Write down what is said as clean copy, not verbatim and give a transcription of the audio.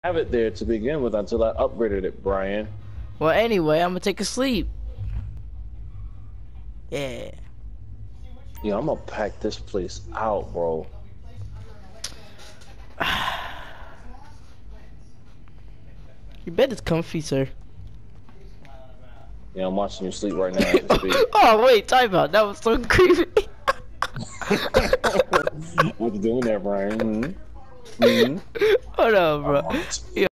have it there to begin with until I upgraded it, Brian. Well, anyway, I'm gonna take a sleep. Yeah. Yeah, I'm gonna pack this place out, bro. Your bed is comfy, sir. Yeah, I'm watching you sleep right now. As we speak. Oh wait, time out. That was so creepy. What you doing there, Brian? Mm-hmm. Mm-hmm. Hold on, bro.